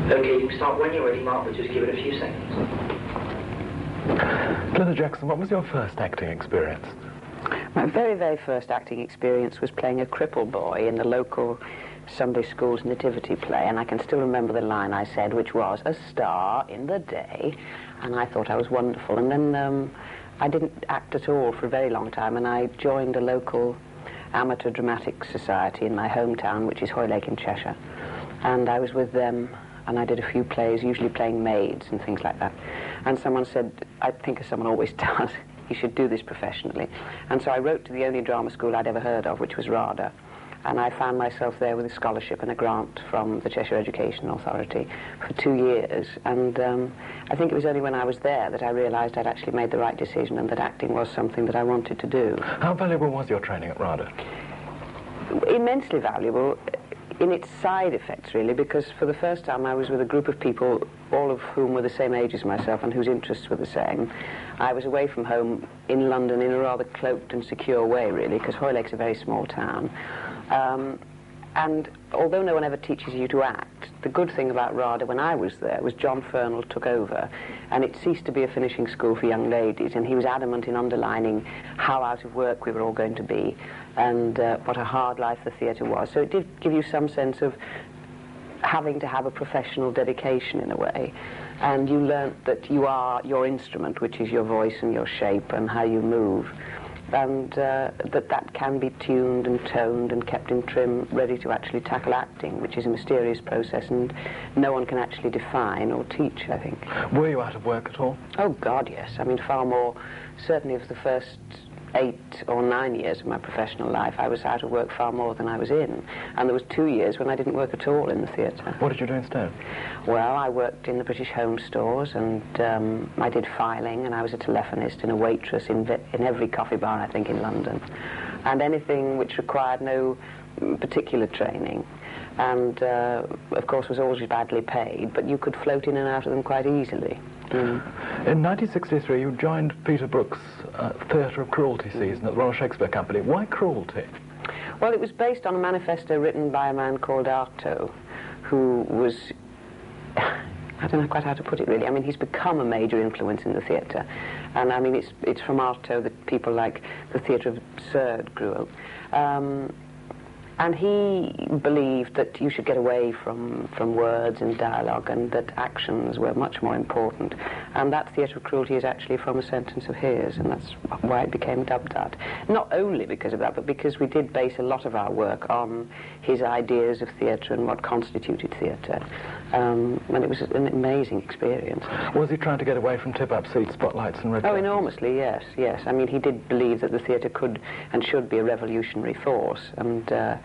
Okay, you can start when you're ready, Mark, but just give it a few seconds. Glenda Jackson, what was your first acting experience? My very, very first acting experience was playing a cripple boy in the local Sunday school's nativity play, and I can still remember the line I said, which was, "A star in the day," and I thought I was wonderful. And then I didn't act at all for a very long time, and I joined a local amateur dramatic society in my hometown, which is Hoylake in Cheshire, and I was with them, and I did a few plays, usually playing maids and things like that. And someone said, I think as someone always does, you should do this professionally. And so I wrote to the only drama school I'd ever heard of, which was RADA, and I found myself there with a scholarship and a grant from the Cheshire Education Authority for 2 years. And I think it was only when I was there that I realised I'd actually made the right decision and that acting was something that I wanted to do. How valuable was your training at RADA? Immensely valuable in its side effects, really, because for the first time I was with a group of people, all of whom were the same age as myself and whose interests were the same. I was away from home in London in a rather cloaked and secure way, really, because Hoylake's a very small town. And although no one ever teaches you to act, the good thing about RADA when I was there was John Fernald took over, and it ceased to be a finishing school for young ladies, and he was adamant in underlining how out of work we were all going to be, and what a hard life the theatre was. So it did give you some sense of having to have a professional dedication in a way, and you learnt that you are your instrument, which is your voice and your shape and how you move, and that can be tuned and toned and kept in trim, ready to actually tackle acting, which is a mysterious process and no one can actually define or teach, I think. Were you out of work at all? Oh God, yes. I mean, far more. Certainly of the first 8 or 9 years of my professional life, I was out of work far more than I was in. And there was 2 years when I didn't work at all in the theatre. What did you do instead? Well, I worked in the British Home Stores, and I did filing, and I was a telephonist and a waitress in every coffee bar, I think, in London. And anything which required no particular training. And, of course, was always badly paid, but you could float in and out of them quite easily. In 1963, you joined Peter Brook's Theatre of Cruelty season at the Royal Shakespeare Company. Why cruelty? Well, it was based on a manifesto written by a man called Artaud, who was, I don't know quite how to put it, really. I mean, he's become a major influence in the theatre. And, I mean, it's from Artaud that people like the theatre of absurd grew up. And he believed that you should get away from words and dialogue, and that actions were much more important. And that Theatre of Cruelty is actually from a sentence of his, and that's why it became dubbed that. Not only because of that, but because we did base a lot of our work on his ideas of theatre and what constituted theatre. And it was an amazing experience. Was he trying to get away from tip-up seats, spotlights and red curtains? Oh, enormously, yes, yes. I mean, he did believe that the theatre could and should be a revolutionary force, and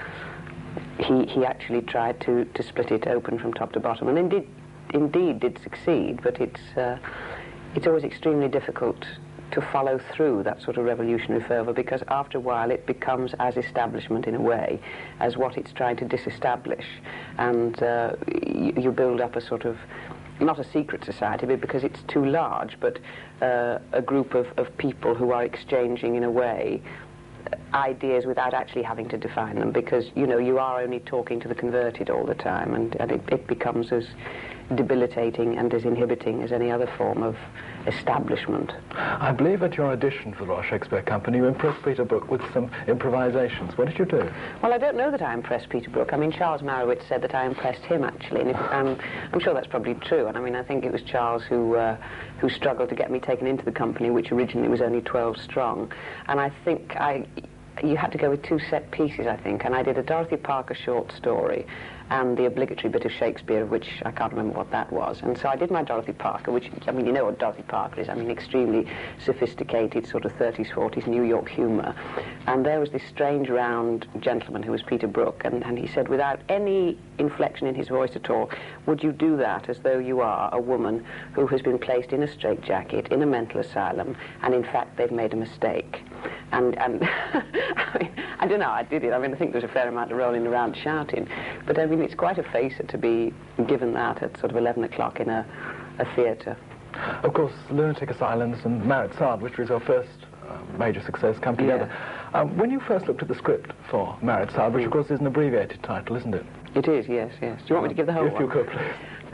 he actually tried to split it open from top to bottom, and indeed did succeed, but it's always extremely difficult to follow through that sort of revolutionary fervour, because after a while it becomes as establishment in a way as what it's trying to disestablish, and you build up a sort of, not a secret society, but because it's too large, but a group of people who are exchanging in a way ideas without actually having to define them, because, you know, you are only talking to the converted all the time, and it becomes as debilitating and as inhibiting as any other form of establishment. I believe at your audition for the Royal Shakespeare Company you impressed Peter Brook with some improvisations. What did you do? Well, I don't know that I impressed Peter Brook. I mean, Charles Marowitz said that I impressed him, actually, and I'm sure that's probably true. And I mean, I think it was Charles who struggled to get me taken into the company, which originally was only 12 strong. And I think you had to go with 2 set pieces, I think, and I did a Dorothy Parker short story and the obligatory bit of Shakespeare, of which I can't remember what that was. And so I did my Dorothy Parker, which, I mean, you know what Dorothy Parker is. I mean, extremely sophisticated, sort of 30s, 40s New York humour. And there was this strange, round gentleman who was Peter Brook, and he said, without any inflection in his voice at all, would you do that as though you are a woman who has been placed in a straitjacket in a mental asylum, and in fact they've made a mistake? And I mean, I don't know, I did it. I mean, I think there was a fair amount of rolling around shouting, but I mean, it's quite a facer to be given that at sort of 11 o'clock in a theatre. Of course, Lunatic Asylums and Maritsad, which was your first major success, come together. Yeah. When you first looked at the script for Maritsad, which of course is an abbreviated title, isn't it? It is, yes, yes. Do you want me to give the whole one? If you could, please.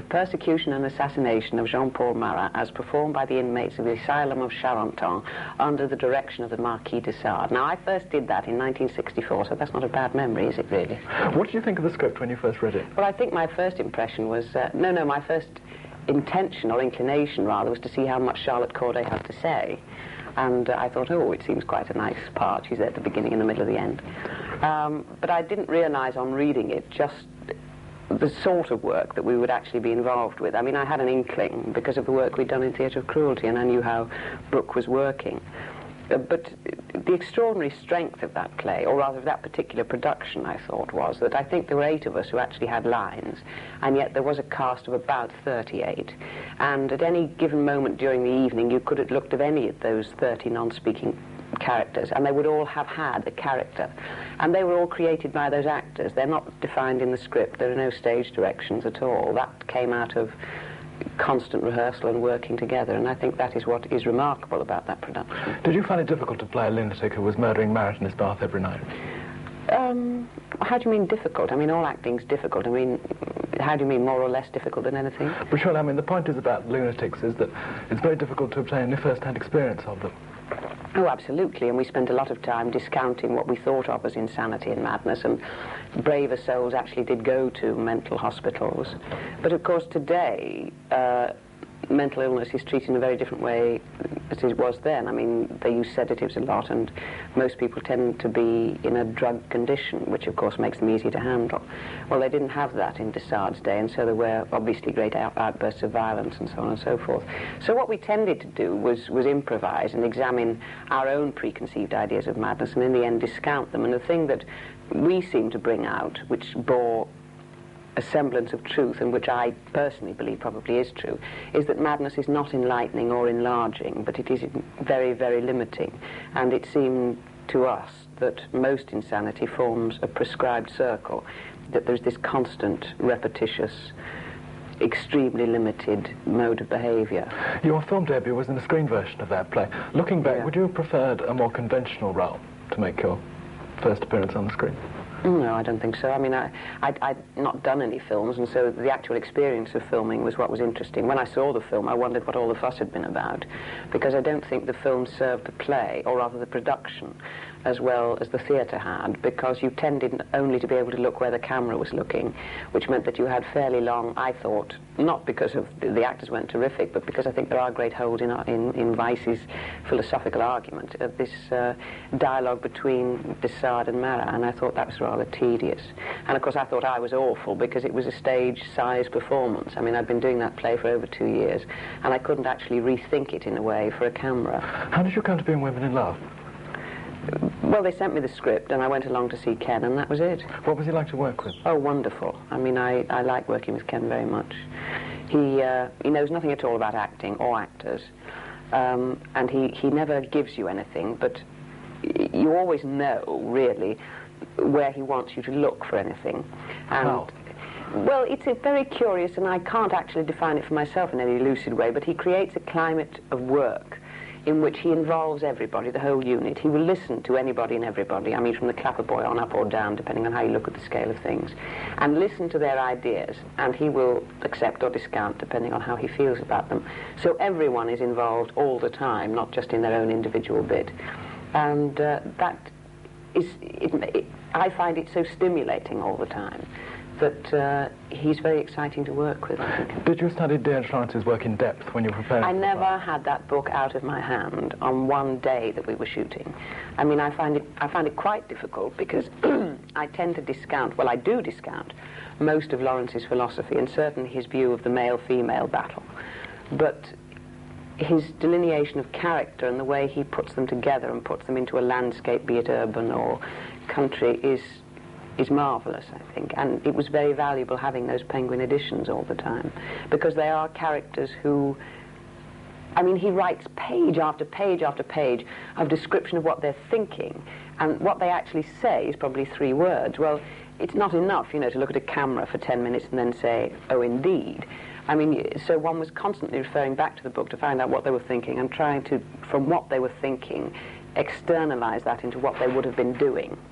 The Persecution and Assassination of Jean-Paul Marat as performed by the inmates of the Asylum of Charenton under the direction of the Marquis de Sade. Now, I first did that in 1964, so that's not a bad memory, is it, really? What did you think of the script when you first read it? Well, I think my first impression was... my first intention, or inclination, rather, was to see how much Charlotte Corday had to say. And I thought, oh, it seems quite a nice part. She's there at the beginning and the middle of the end. But I didn't realise on reading it just the sort of work that we would actually be involved with. I mean, I had an inkling because of the work we'd done in Theatre of Cruelty, and I knew how Brooke was working. But the extraordinary strength of that play, or rather of that particular production, I thought, was that I think there were 8 of us who actually had lines, and yet there was a cast of about 38. And at any given moment during the evening, you could have looked at any of those 30 non-speaking characters, and they would all have had a character. And they were all created by those actors. They're not defined in the script. There are no stage directions at all. That came out of constant rehearsal and working together, and I think that is what is remarkable about that production. Did you find it difficult to play a lunatic who was murdering Marat in his bath every night? How do you mean difficult? I mean, all acting's difficult. I mean, how do you mean more or less difficult than anything? But surely, I mean, the point is about lunatics is that it's very difficult to obtain any first-hand experience of them. Oh, absolutely, and we spent a lot of time discounting what we thought of as insanity and madness, and braver souls actually did go to mental hospitals. But of course today, mental illness is treated in a very different way as it was then. I mean, they use sedatives a lot, and most people tend to be in a drug condition, which of course makes them easy to handle. Well, they didn't have that in de Sade's day, and so there were obviously great outbursts of violence and so on and so forth. So what we tended to do was improvise and examine our own preconceived ideas of madness, and in the end discount them. And the thing that we seemed to bring out, which bore a semblance of truth, and which I personally believe probably is true, is that madness is not enlightening or enlarging, but it is very, very limiting. And it seemed to us that most insanity forms a prescribed circle, that there's this constant, repetitious, extremely limited mode of behaviour. Your film debut was in the screen version of that play. Looking back, Yeah. would you have preferred a more conventional role to make your first appearance on the screen? No, I don't think so. I mean, I'd not done any films, and so the actual experience of filming was what was interesting. When I saw the film, I wondered what all the fuss had been about, because I don't think the film served the play, or rather the production, as well as the theatre had, because you tended only to be able to look where the camera was looking, which meant that you had fairly long, I thought, not because of the actors weren't terrific, but because I think there are great holes in Weiss's philosophical argument of this dialogue between de Sade and Marat, and I thought that was rather tedious. And of course I thought I was awful because it was a stage-sized performance. I mean, I'd been doing that play for over 2 years, and I couldn't actually rethink it in a way for a camera. How did you come to being Women in Love? Well, they sent me the script, and I went along to see Ken, and that was it. What was he like to work with? Oh, wonderful. I mean, I like working with Ken very much. He knows nothing at all about acting or actors, and he never gives you anything, but you always know, really, where he wants you to look for anything. And How? well, it's very curious, and I can't actually define it for myself in any lucid way, but he creates a climate of work in which he involves everybody, the whole unit. He will listen to anybody and everybody, I mean from the clapper boy on up or down, depending on how you look at the scale of things, and listen to their ideas, and he will accept or discount depending on how he feels about them. So everyone is involved all the time, not just in their own individual bit. And that is, I find it so stimulating all the time that he's very exciting to work with, I think. Did you study Deirdre Lawrence's work in depth when you were preparing? I for the never part? had that book out of my hand on one day that we were shooting. I mean, I find it quite difficult because I tend to discount, well, I do discount most of Lawrence's philosophy, and certainly his view of the male-female battle. But his delineation of character and the way he puts them together and puts them into a landscape, be it urban or country, is marvellous, I think. And it was very valuable having those Penguin editions all the time, because they are characters who, I mean, he writes page after page after page of description of what they're thinking, and what they actually say is probably 3 words. Well, it's not enough, you know, to look at a camera for 10 minutes and then say, oh, indeed. I mean, so one was constantly referring back to the book to find out what they were thinking, and trying to, from what they were thinking, externalize that into what they would have been doing.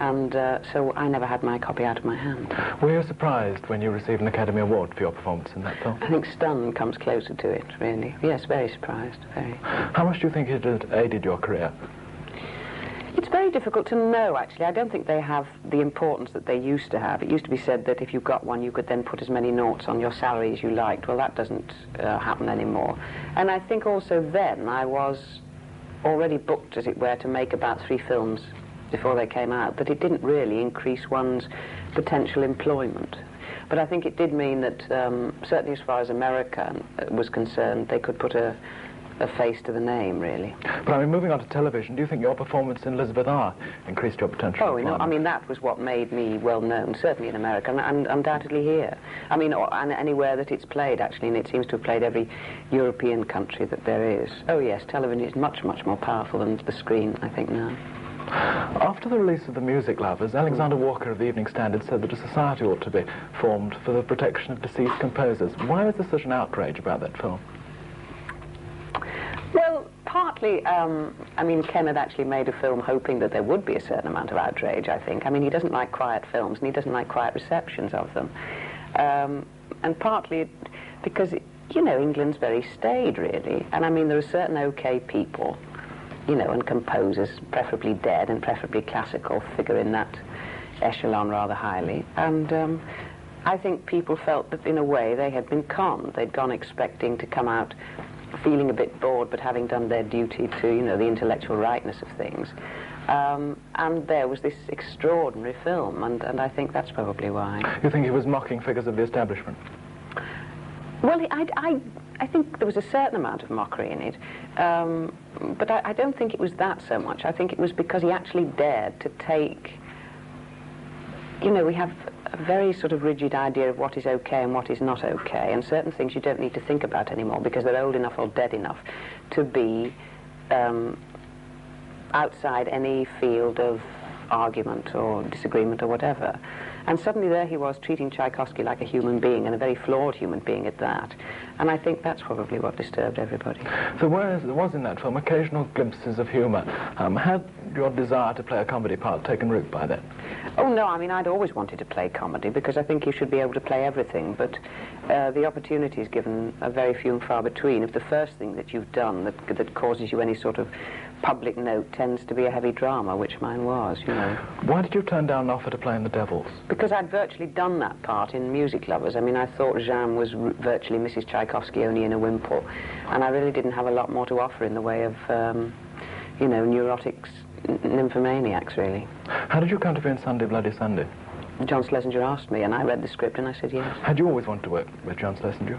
And so I never had my copy out of my hand. Were you surprised when you received an Academy Award for your performance in that film? I think stunned comes closer to it, really. Yes, very surprised, very. How much do you think it had aided your career? It's very difficult to know, actually. I don't think they have the importance that they used to have. It used to be said that if you got one, you could then put as many noughts on your salary as you liked. Well, that doesn't happen anymore. And I think also then I was already booked, as it were, to make about 3 films before they came out, that it didn't really increase one's potential employment. But I think it did mean that, certainly as far as America was concerned, they could put a face to the name, really. But I mean, moving on to television, do you think your performance in Elizabeth R increased your potential? Oh, I mean, that was what made me well known, certainly in America, and undoubtedly here. I mean, and anywhere that it's played, actually, and it seems to have played every European country that there is. Oh yes, television is much, much more powerful than the screen, I think, now. After the release of The Music Lovers, Alexander Walker of the Evening Standard said that a society ought to be formed for the protection of deceased composers. Why was there such an outrage about that film? Well, partly, I mean, Ken had actually made a film hoping that there would be a certain amount of outrage, I think. I mean, he doesn't like quiet films, and he doesn't like quiet receptions of them. And partly because, you know, England's very staid, really. And I mean, there are certain OK people, you know, and composers, preferably dead and preferably classical, figure in that echelon rather highly. And I think people felt that, in a way, they had been conned. They'd gone expecting to come out feeling a bit bored, but having done their duty to, you know, the intellectual rightness of things. And there was this extraordinary film, and I think that's probably why. You think he was mocking figures of the establishment? Well, I think there was a certain amount of mockery in it, but I don't think it was that so much. I think it was because he actually dared to take, you know, we have a very sort of rigid idea of what is okay and what is not okay, and certain things you don't need to think about anymore because they're old enough or dead enough to be outside any field of argument or disagreement or whatever. And suddenly there he was treating Tchaikovsky like a human being, and a very flawed human being at that. And I think that's probably what disturbed everybody. So whereas there was in that film occasional glimpses of humour, had your desire to play a comedy part taken root by then? Oh no, I mean, I'd always wanted to play comedy because I think you should be able to play everything, but the opportunities given are very few and far between. If the first thing that you've done that causes you any sort of public note tends to be a heavy drama, which mine was, you know. Why did you turn down an offer to play in The Devils? Because I'd virtually done that part in Music Lovers. I mean, I thought Jeanne was virtually Mrs. Tchaikovsky, only in a wimple, and I really didn't have a lot more to offer in the way of, you know, neurotics, nymphomaniacs, really. How did you come to be in Sunday Bloody Sunday? John Schlesinger asked me, and I read the script, and I said yes. Had you always wanted to work with John Schlesinger?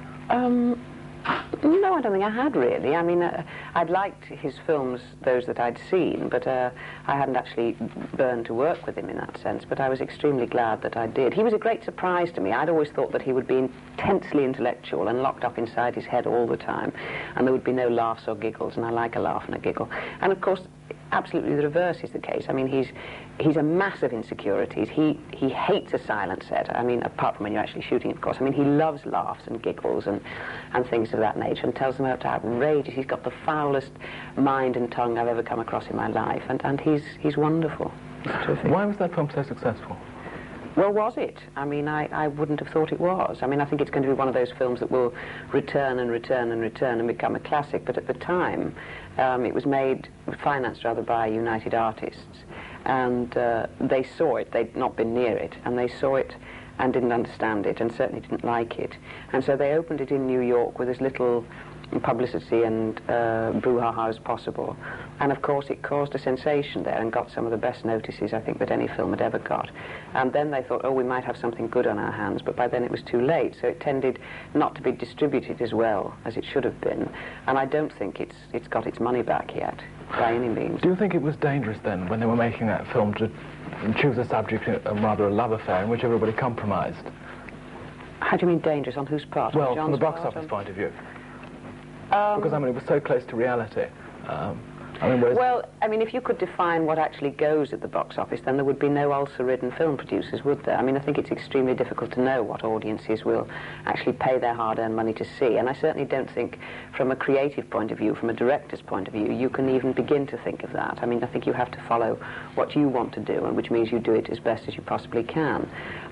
No, I don't think I had, really. I mean, I'd liked his films, those that I'd seen, but I hadn't actually burned to work with him in that sense, but I was extremely glad that I did. He was a great surprise to me. I'd always thought that he would be intensely intellectual and locked up inside his head all the time, and there would be no laughs or giggles, and I like a laugh and a giggle. And, of course, absolutely the reverse is the case. I mean, he's a mass of insecurities. He hates a silent set. I mean, apart from when you're actually shooting, of course. I mean, he loves laughs and giggles and things of that nature, and tells them how outrageous. He's got the foulest mind and tongue I've ever come across in my life, and he's wonderful. He's terrific. Why was that film so successful? Well, was it? I mean, I wouldn't have thought it was. I mean, I think it's going to be one of those films that will return and return and return and become a classic, but at the time, it was financed rather by United Artists, and they saw it. They'd not been near it, and they saw it and didn't understand it, and certainly didn't like it. And so they opened it in New York with as little publicity and brouhaha as possible. And of course it caused a sensation there and got some of the best notices I think that any film had ever got. And then they thought, oh, we might have something good on our hands, but by then it was too late, so it tended not to be distributed as well as it should have been. And I don't think it's got its money back yet, by any means. Do you think it was dangerous then, when they were making that film, to choose a subject, rather a love affair, in which everybody compromised? How do you mean dangerous? On whose part? Well, from the box office point of view. Because, I mean, it was so close to reality. I mean, well, I mean, if you could define what actually goes at the box office, then there would be no ulcer-ridden film producers, would there? I mean, I think it's extremely difficult to know what audiences will actually pay their hard-earned money to see, and I certainly don't think, from a creative point of view, from a director's point of view, you can even begin to think of that. I mean, I think you have to follow what you want to do, and which means you do it as best as you possibly can.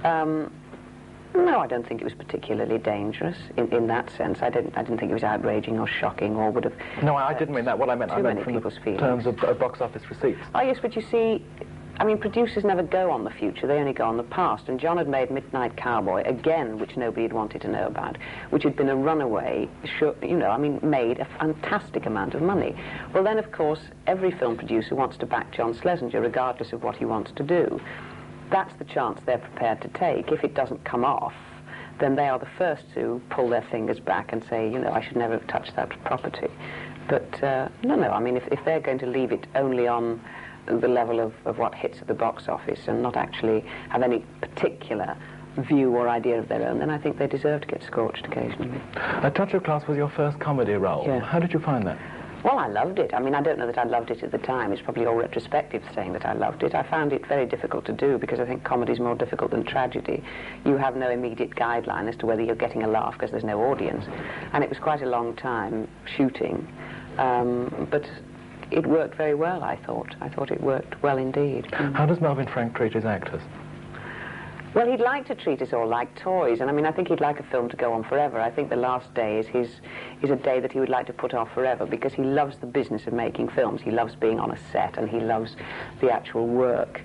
No, I don't think it was particularly dangerous in that sense. I didn't think it was outraging or shocking or would have... No, I didn't mean that. What I meant from the terms of box office receipts. Oh, yes, but you see, I mean, producers never go on the future, they only go on the past. And John had made Midnight Cowboy, again, which nobody had wanted to know about, which had been a runaway, you know, I mean, made a fantastic amount of money. Well, then, of course, every film producer wants to back John Schlesinger, regardless of what he wants to do. That's the chance they're prepared to take. If it doesn't come off, then they are the first to pull their fingers back and say, you know, I should never have touched that property. But, no, I mean, if they're going to leave it only on the level of what hits at the box office and not actually have any particular view or idea of their own, then I think they deserve to get scorched occasionally. A Touch of Class was your first comedy role. Yeah. How did you find that? Well, I loved it. I mean, I don't know that I loved it at the time. It's probably all retrospective saying that I loved it. I found it very difficult to do because I think comedy's more difficult than tragedy. You have no immediate guideline as to whether you're getting a laugh because there's no audience. And it was quite a long time shooting. But it worked very well, I thought. I thought it worked well indeed. How does Melvyn Frank treat his actors? Well, he'd like to treat us all like toys, and I mean, I think he'd like a film to go on forever. I think the last day is a day that he would like to put off forever because he loves the business of making films. He loves being on a set, and he loves the actual work.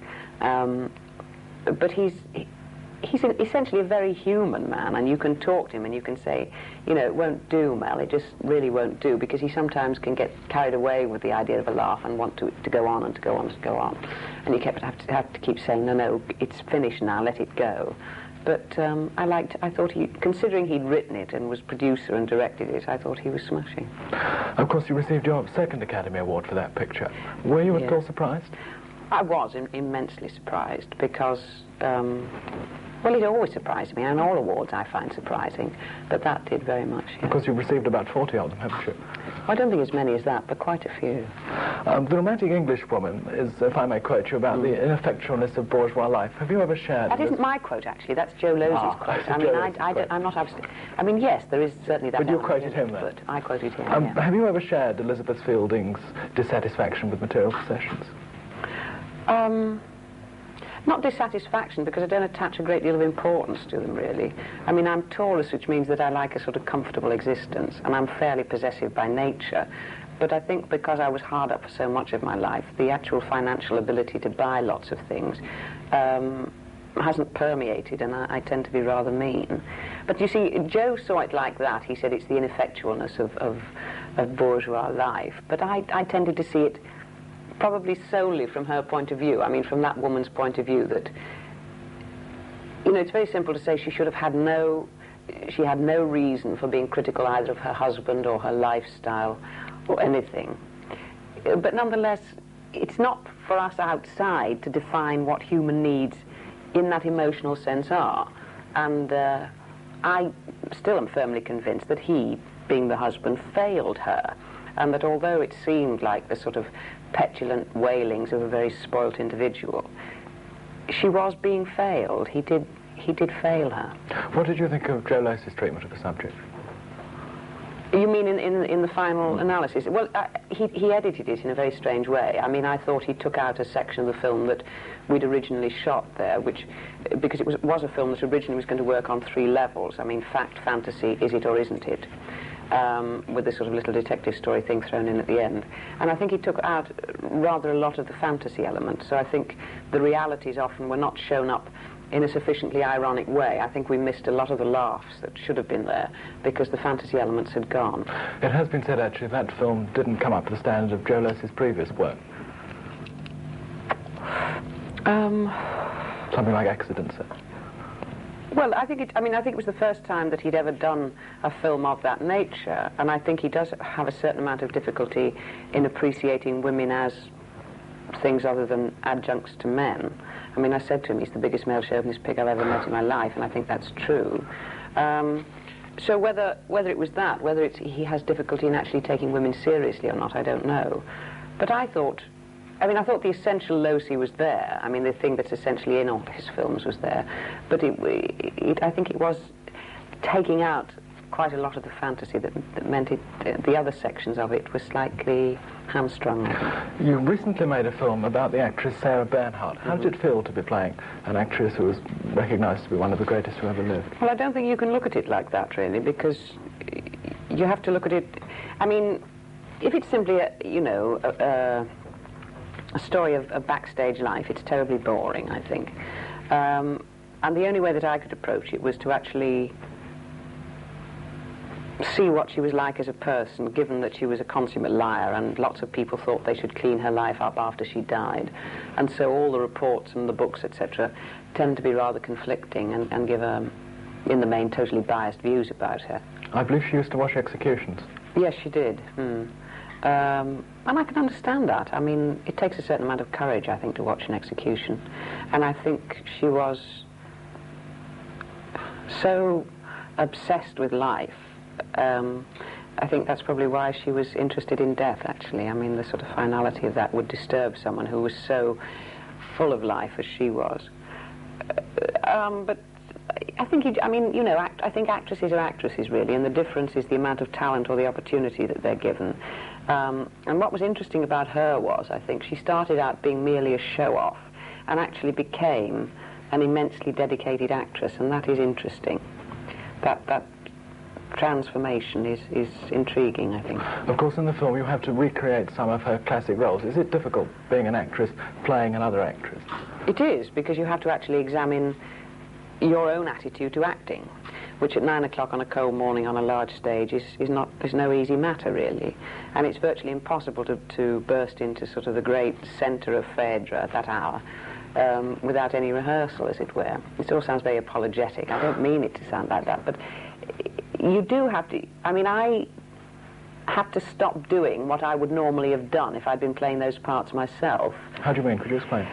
But he's essentially a very human man, and you can talk to him and you can say, you know, it won't do, Mel, it just really won't do, because he sometimes can get carried away with the idea of a laugh and want to go on and to go on and to go on. And you have to keep saying, no, it's finished now, let it go. But I thought considering he'd written it and was producer and directed it, I thought he was smashing. Of course, you received your second Academy Award for that picture. Were you at all surprised? I was immensely surprised because, well, it always surprised me, and all awards I find surprising, but that did very much. Yeah. Of course, you've received about 40 of them, haven't you? I don't think as many as that, but quite a few. The Romantic Englishwoman is, if I may quote you, about the ineffectualness of bourgeois life. Have you ever shared That isn't my quote, actually. That's Joe Losey's quote. I mean, I'm not... I mean, yes, there is certainly that... But you quoted him, then? But I quoted him, yeah. Have you ever shared Elizabeth Fielding's dissatisfaction with material possessions? Not dissatisfaction, because I don't attach a great deal of importance to them, really. I mean, I'm Taurus, which means that I like a sort of comfortable existence, and I'm fairly possessive by nature. But I think because I was hard up for so much of my life, the actual financial ability to buy lots of things hasn't permeated, and I tend to be rather mean. But you see, Joe saw it like that. He said it's the ineffectualness of bourgeois life. But I tended to see it probably solely from her point of view. I mean, from that woman's point of view, that, you know, it's very simple to say she should have had she had no reason for being critical either of her husband or her lifestyle or anything. But nonetheless, it's not for us outside to define what human needs in that emotional sense are. And I still am firmly convinced that he, being the husband, failed her. And that although it seemed like the sort of petulant wailings of a very spoilt individual, she was being failed. He did fail her. What did you think of Joe Losey's treatment of the subject? You mean in the final analysis? Well, he edited it in a very strange way. I mean, I thought he took out a section of the film that we'd originally shot there, because it was a film that originally was going to work on 3 levels. I mean, fact, fantasy, is it or isn't it? With this sort of little detective story thing thrown in at the end. And I think he took out rather a lot of the fantasy elements, so I think the realities often were not shown up in a sufficiently ironic way. I think we missed a lot of the laughs that should have been there because the fantasy elements had gone. It has been said, actually, that film didn't come up to the standard of Joe Losey's previous work. Something like Accidents. Well, I think it was the first time that he'd ever done a film of that nature, and I think he does have a certain amount of difficulty in appreciating women as things other than adjuncts to men. I mean, I said to him, he's the biggest male chauvinist pig I've ever met in my life, and I think that's true. So whether it was that, whether he has difficulty in actually taking women seriously or not, I don't know. But I thought the essential Losi was there. I mean, the thing that's essentially in all his films was there. But I think it was taking out quite a lot of the fantasy that meant the other sections of it were slightly hamstrung, I think. You recently made a film about the actress Sarah Bernhardt. How did it feel to be playing an actress who was recognised to be one of the greatest who ever lived? Well, I don't think you can look at it like that, really, because you have to look at it... I mean, if it's simply, a story of a backstage life, it's terribly boring, I think. And the only way that I could approach it was to actually see what she was like as a person, given that she was a consummate liar, and lots of people thought they should clean her life up after she died. And so all the reports and the books, etc., tend to be rather conflicting and give, in the main, totally biased views about her. I believe she used to watch executions. Yes, she did. And I can understand that. I mean, it takes a certain amount of courage, I think, to watch an execution. And I think she was so obsessed with life. I think that's probably why she was interested in death, actually. I mean, the sort of finality of that would disturb someone who was so full of life as she was. But I think, I think actresses are actresses, really, and the difference is the amount of talent or the opportunity that they're given. And what was interesting about her was, I think, she started out being merely a show-off and actually became an immensely dedicated actress, and that is interesting. That transformation is intriguing, I think. Of course, in the film you have to recreate some of her classic roles. Is it difficult, being an actress, playing another actress? It is, because you have to actually examine your own attitude to acting, which at 9 o'clock on a cold morning on a large stage is no easy matter, really. And it's virtually impossible to burst into sort of the great centre of Phaedra at that hour without any rehearsal, as it were. It all sounds very apologetic. I don't mean it to sound like that, but you do have to... I mean, I had to stop doing what I would normally have done if I'd been playing those parts myself. How do you mean? Could you explain?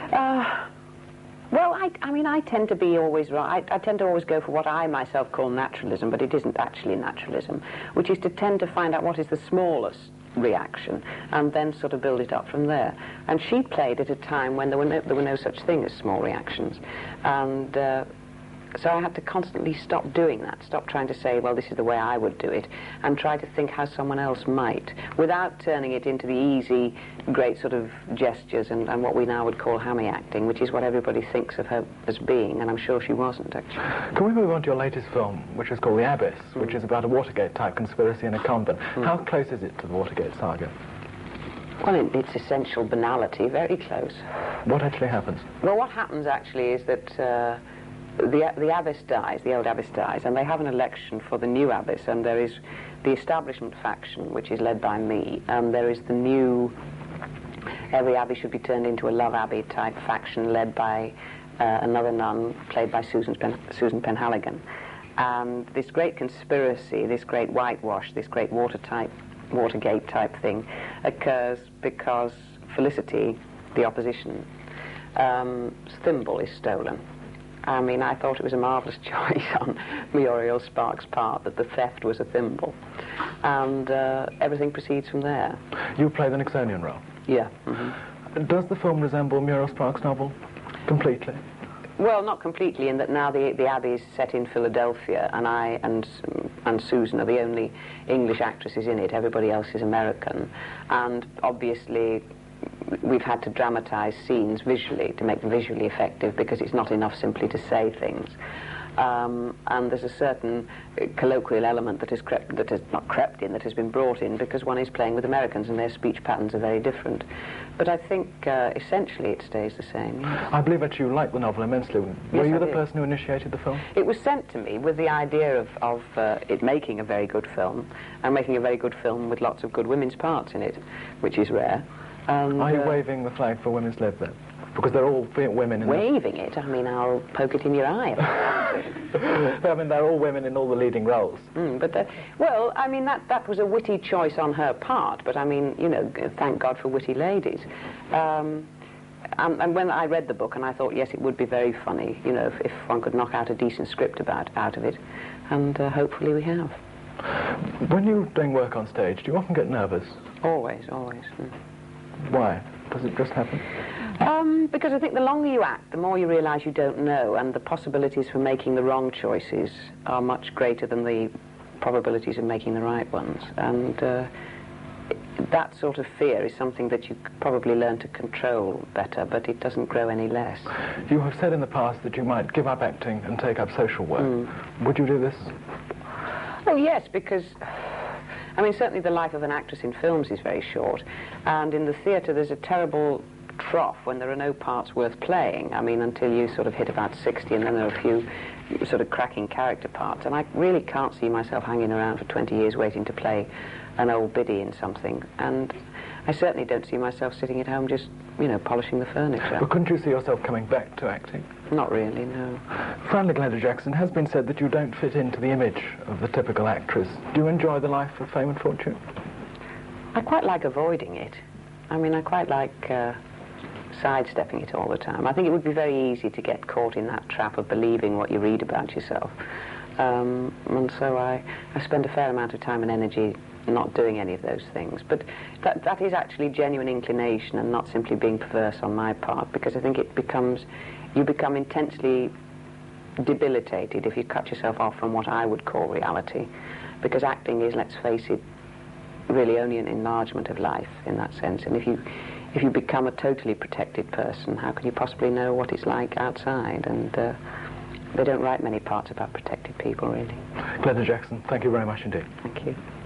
Well, I tend to be always right. I tend to always go for what I myself call naturalism, but it isn't actually naturalism, which is to tend to find out what is the smallest reaction and then sort of build it up from there. And she played at a time when there were no such thing as small reactions. And so I had to constantly stop doing that, stop trying to say, well, this is the way I would do it, and try to think how someone else might, without turning it into the easy, great sort of gestures and what we now would call hammy acting, which is what everybody thinks of her as being, and I'm sure she wasn't, actually. Can we move on to your latest film, which is called The Abyss, which is about a Watergate-type conspiracy in a convent? How close is it to the Watergate saga? Well, in its essential banality, very close. What actually happens? Well, what happens, actually, is that the abbess dies, the old abbess dies, and they have an election for the new abbess, and there is the establishment faction, which is led by me, and there is the new, every abbey should be turned into a love abbey type faction led by another nun played by Susan Penhaligon. And this great conspiracy, this great whitewash, this great Watergate type thing occurs because Felicity, the opposition, thimble is stolen. I mean, I thought it was a marvellous choice on Muriel Sparks' part that the theft was a thimble. And everything proceeds from there. You play the Nixonian role? Yeah. Does the film resemble Muriel Sparks' novel completely? Well, not completely, in that now the Abbey is set in Philadelphia, and I and Susan are the only English actresses in it. Everybody else is American. And obviously we've had to dramatize scenes visually to make them visually effective, because it's not enough simply to say things. And there's a certain colloquial element that has been brought in because one is playing with Americans and their speech patterns are very different. But I think essentially it stays the same. Yes. I believe that you liked the novel immensely. Were you the person who initiated the film? It was sent to me with the idea of it making a very good film, and making a very good film with lots of good women's parts in it, which is rare. Are you waving the flag for Women's Lib then? Because they're all women in waving it? I mean, I'll poke it in your eye. I mean, they're all women in all the leading roles. Well, I mean, that was a witty choice on her part, but I mean, you know, thank God for witty ladies. And when I read the book, and I thought, yes, it would be very funny, you know, if one could knock out a decent script out of it, and hopefully we have. When you're doing work on stage, do you often get nervous? Always. Why? Does it just happen? Because I think the longer you act, the more you realise you don't know, and the possibilities for making the wrong choices are much greater than the probabilities of making the right ones. And that sort of fear is something that you could probably learn to control better, but it doesn't grow any less. You have said in the past that you might give up acting and take up social work. Would you do this? Oh, yes, because, I mean, certainly the life of an actress in films is very short, and in the theatre there's a terrible trough when there are no parts worth playing. I mean, until you sort of hit about 60, and then there are a few sort of cracking character parts, and I really can't see myself hanging around for 20 years waiting to play an old biddy in something, and I certainly don't see myself sitting at home just, you know, polishing the furniture. But couldn't you see yourself coming back to acting? Not really, no. Finally, Glenda Jackson, it has been said that you don't fit into the image of the typical actress. Do you enjoy the life of fame and fortune? I quite like avoiding it. I mean, I quite like sidestepping it all the time. I think it would be very easy to get caught in that trap of believing what you read about yourself. And so I spend a fair amount of time and energy not doing any of those things. But that is actually genuine inclination and not simply being perverse on my part, because I think you become intensely debilitated if you cut yourself off from what I would call reality, because acting is, let's face it, really only an enlargement of life in that sense. And if you become a totally protected person, how can you possibly know what it's like outside? And they don't write many parts about protected people, really. Glenda Jackson, thank you very much indeed. Thank you.